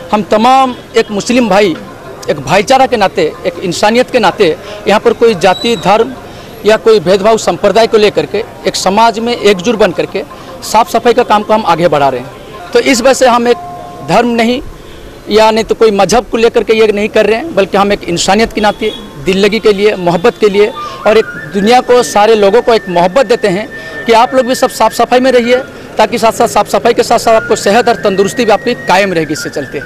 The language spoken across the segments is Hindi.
हम तमाम एक मुस्लिम भाई एक भाईचारा के नाते, एक इंसानियत के नाते यहाँ पर कोई जाति धर्म या कोई भेदभाव संप्रदाय को लेकर के एक समाज में एकजुट बन करके साफ सफाई का काम को हम आगे बढ़ा रहे हैं। तो इस वजह से हम एक धर्म नहीं या नहीं तो कोई मजहब को लेकर के ये नहीं कर रहे हैं, बल्कि हम एक इंसानियत के नाते दिल लगी के लिए, मोहब्बत के लिए और एक दुनिया को, सारे लोगों को एक मोहब्बत देते हैं कि आप लोग भी सब साफ़ सफाई में रहिए, ताकि साथ साथ साफ़ सफाई के साथ साथ आपको सेहत और तंदुरुस्ती भी आपकी कायम रहेगी इससे चलते।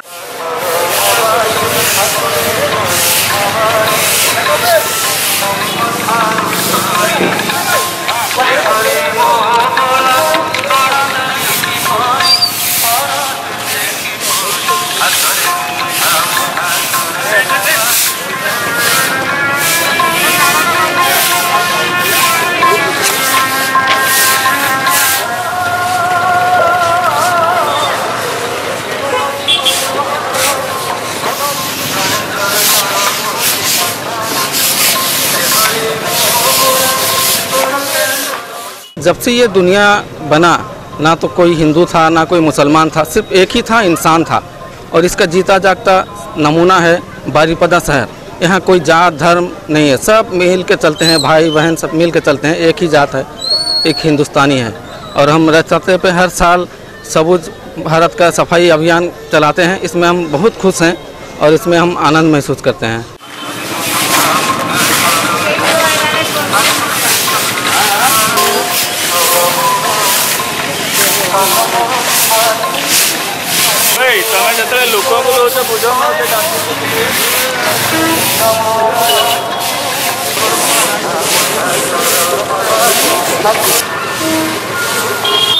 जब से ये दुनिया बना, ना तो कोई हिंदू था ना कोई मुसलमान था, सिर्फ एक ही था, इंसान था। और इसका जीता जागता नमूना है बारीपदा शहर। यहाँ कोई जात धर्म नहीं है, सब मिल के चलते हैं, भाई बहन सब मिल के चलते हैं। एक ही जात है, एक हिंदुस्तानी है। और हम रास्ते पे हर साल सबूज भारत का सफाई अभियान चलाते हैं। इसमें हम बहुत खुश हैं और इसमें हम आनंद महसूस करते हैं। તમે જતરે લોકો બોલો છો પૂછો કે